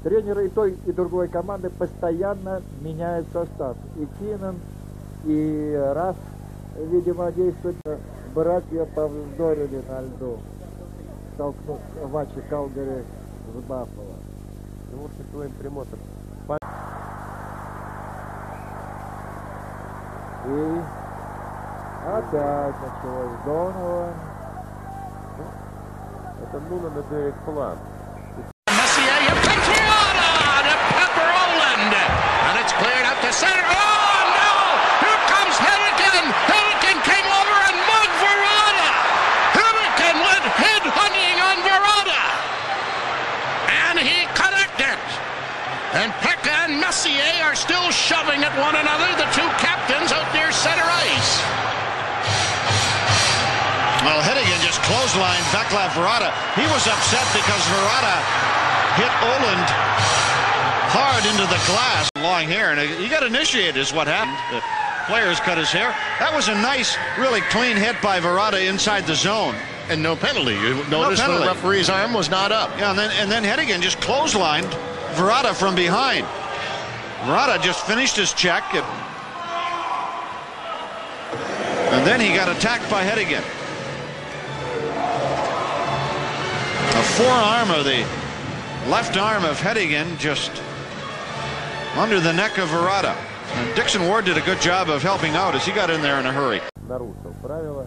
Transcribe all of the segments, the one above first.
Тренеры и той, и другой команды постоянно меняют состав. И Кинан, и Раф, видимо, действуют. Братья повздорили на льду, столкнув в матче Калгари с Баффало. И опять началось Донован. Это Нунан и Дерек План. Messier picked Verona to Pepper Oland. And it's cleared up to center. Oh, no! Here comes Hennigan. Hennigan came over and mugged Verona. Hennigan went head-hunting on Verona. And he connected. And Pekka and Messier are still shoving at one another, the two captains out near center ice. Well, Hennigan just clotheslined Vaclav Verada. He was upset because Verada hit Oland hard into the glass. Long hair, and he got initiated is what happened. The players cut his hair. That was a nice, really clean hit by Verada inside the zone. And no penalty. You notice the referee's arm was not up. Yeah, and then Hennigan just clotheslined Verada from behind. Verada just finished his check. And then he got attacked by Hennigan. A forearm of the left arm of Hennigan just under the neck of Verada. And Dixon Ward did a good job of helping out as he got in there in a hurry. Нарушил правила.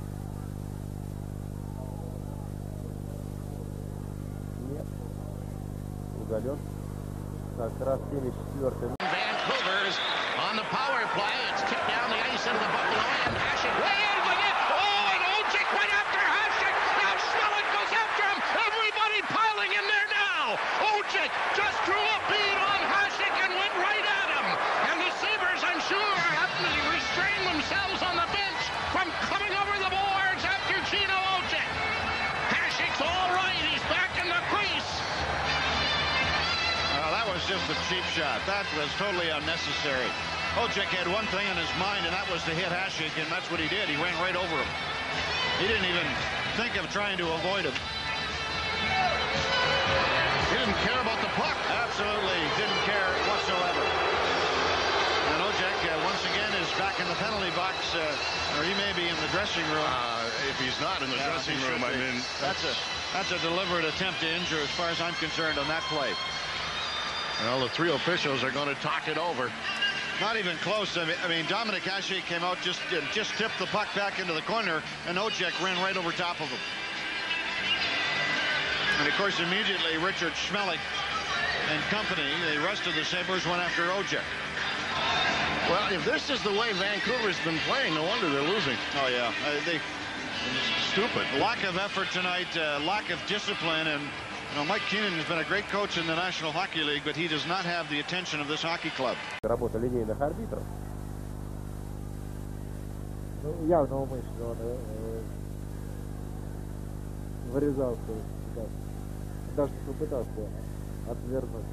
Нет. Удален. Как раз 74-й. Vancouver's on the power play. It's tipped down the ice into the Buffalo end. Hasek way into the net. Oh, and Ojek went after Hasek. Now Schmelik goes after him. Everybody piling in there now. Ojek just drew a bead on Hasek and went right at him. And the Sabres, I'm sure, have to restrain themselves on the bench from coming over the boards after Gino Ojek. Hasek's all right. He's back in the crease. That was just a cheap shot. That was totally unnecessary. Ojek had one thing on his mind, and that was to hit Hasek, and that's what he did. He ran right over him. He didn't even think of trying to avoid him. He didn't care about the puck. Absolutely didn't care whatsoever. And Ojek, once again, is back in the penalty box, or he may be in the dressing room. If he's not in the dressing room, I mean... That's a deliberate attempt to injure, as far as I'm concerned, on that play. Well, the three officials are going to talk it over. Not even close. I mean, Dominic Hasek came out, just tipped the puck back into the corner, and Ojek ran right over top of him. And of course, immediately Richard Schmelik and company, the rest of the Sabres, went after Ojek. Well, if this is the way Vancouver's been playing, no wonder they're losing. Oh yeah, Stupid. Lack of effort tonight, lack of discipline, and you know, Mike Keenan has been a great coach in the National Hockey League, but he does not have the attention of this hockey club. Работа линейных арбитров. Ну, явно умышленно он вырезался, даже попытался отвернуть.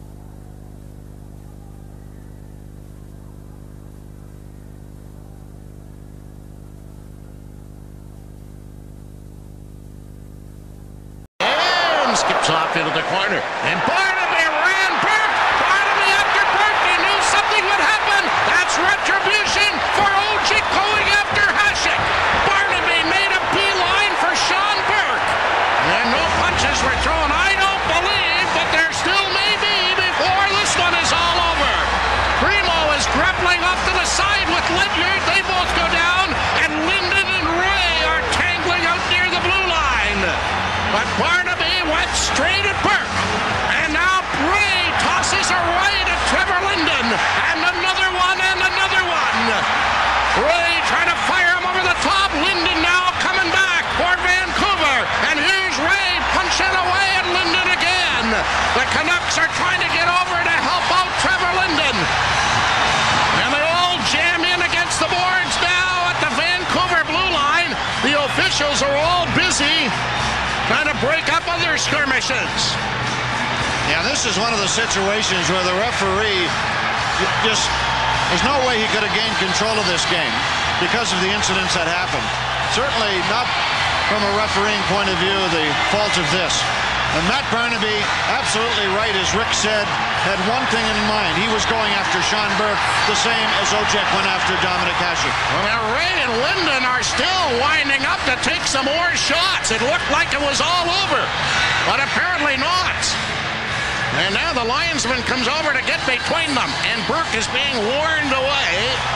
Skips off into the corner, and Barnaby ran Burke. Barnaby after Burke. He knew something would happen. That's retribution for Ojek going after Hasek. Barnaby made a beeline for Sean Burke. And no punches were thrown, I don't believe, but there still may be before this one is all over. Primo is grappling off to the side with Ledyard. They both go down, and Linden and Ray are tangling out near the blue line. But Barnaby went straight at Burke. And now Ray tosses a right at Trevor Linden. And another one and another one. Ray trying to fire him over the top. Linden now coming back for Vancouver. And here's Ray punching away at Linden again. The Canucks are trying to get over to help out Trevor Linden. And they all jam in against the boards now at the Vancouver blue line. The officials are all busy trying to break up other skirmishes. Yeah, this is one of the situations where the referee just, there's no way he could have gained control of this game because of the incidents that happened. Certainly not from a refereeing point of view the fault of this. And Matt Barnaby, absolutely right, as Rick said, had one thing in mind. He was going after Sean Burke, the same as Ojek went after Dominik Hasek. Well, now Ray and Linden are still winding up to take some more shots. It looked like it was all over, but apparently not. And now the linesman comes over to get between them, and Burke is being warned away.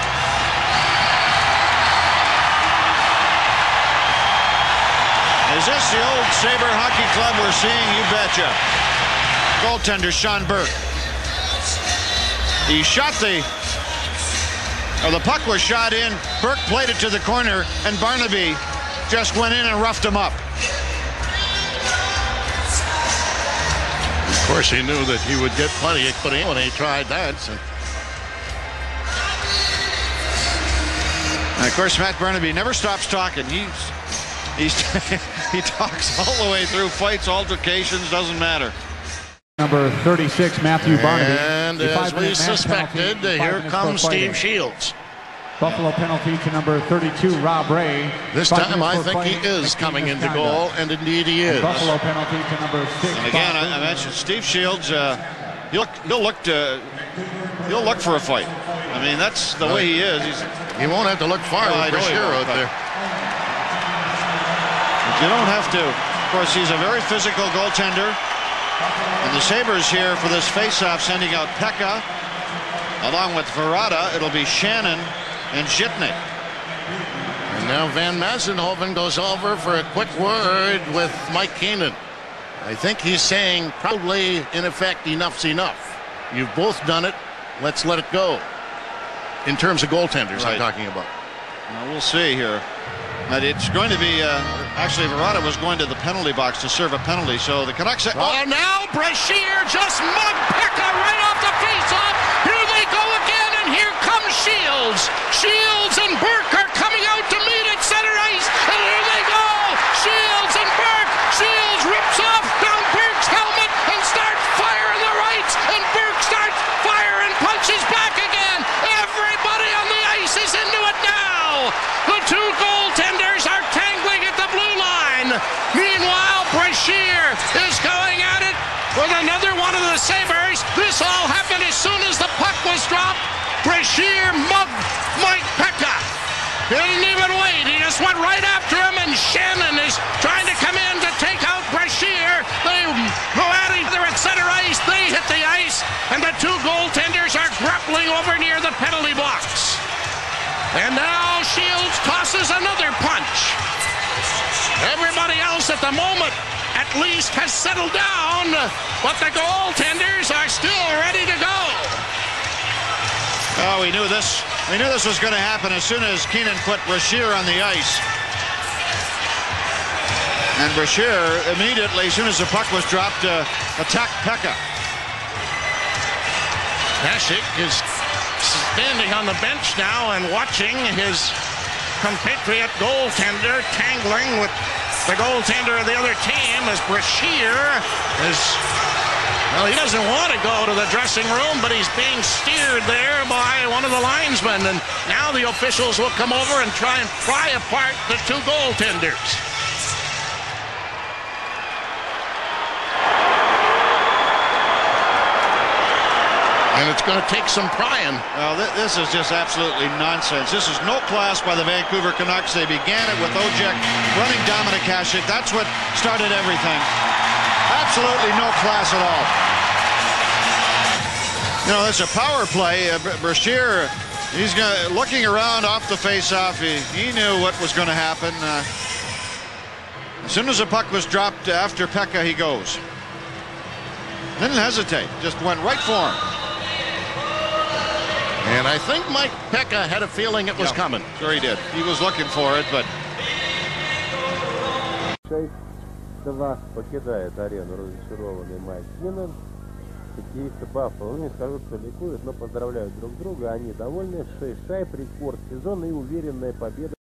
Is this the old Sabre Hockey Club we're seeing? You betcha. Goaltender Sean Burke. He shot the puck was shot in. Burke played it to the corner, and Barnaby just went in and roughed him up. Of course, he knew that he would get plenty of put in when he tried that. So. And of course, Matt Barnaby never stops talking. He talks all the way through, fights, altercations, doesn't matter. Number 36, Matthew Barnaby. And as we suspected, here comes Steve Shields. Buffalo penalty to number 32, Rob Ray. This time I think he is coming into goal, and indeed he is. Buffalo penalty to number 6. And again, I mentioned Steve Shields. He'll look for a fight. I mean, that's the way he is. He won't have to look far with Brashear out there. You don't have to. Of course, he's a very physical goaltender. And the Sabres here for this faceoff sending out Pekka. Along with Verata, it'll be Shannon and Zhitnik. And now Van Massenhoven goes over for a quick word with Mike Keenan. I think he's saying probably, in effect, enough's enough. You've both done it. Let's let it go. In terms of goaltenders, right. I'm talking about. Now we'll see here. But it's going to be, actually, Verata was going to the penalty box to serve a penalty, so the Canucks... Oh, now Brashear just mugged Pekka right off the face-off. Here they go again, and here comes Shields. Shields and Burke are coming out to meet at center ice, and here they go. Shields and Burke. Shields rips off down Burke's helmet and starts firing the rights, and Burke starts firing, punches back again. Everybody on the ice is into it now. The two goaltenders are tangling at the blue line. Meanwhile, Brashear is going at it with another one of the Sabres. This all happened as soon as the puck was dropped. Brashear mugged Mike Pekka. He didn't even wait. He just went right after him, and Shannon is trying to come in to take out Brashear. They go at each other at center ice. They hit the ice, and the two goaltenders are grappling over near the penalty box. And now Shields tosses another punch. Everybody else at the moment at least has settled down, but the goaltenders are still ready to go. Oh, we knew this was going to happen as soon as Keenan put Brashear on the ice. And Brashear immediately, as soon as the puck was dropped, attacked Pekka. Hasek is standing on the bench now and watching his compatriot goaltender tangling with the goaltender of the other team as Brashear is, well, he doesn't want to go to the dressing room, but he's being steered there by one of the linesmen, and now the officials will come over and try and pry apart the two goaltenders. And it's going to take some prying. Well, this is just absolutely nonsense. This is no class by the Vancouver Canucks. They began it with Ojek running Dominik Hasek. That's what started everything. Absolutely no class at all. You know, it's a power play. Brashear, he's looking around off the face-off. He knew what was going to happen. As soon as the puck was dropped after Pekka, he goes. Didn't hesitate. Just went right for him. And I think Mike Pekka had a feeling it was coming. Sure he did. He was looking for it, but... 6-2 покидает арену разочарованный Майк Киннан. Хоккеисты Баффало, не скажу, что ликуют, но поздравляют друг друга. Они довольны. 6 шайб, рекорд сезона и уверенная победа.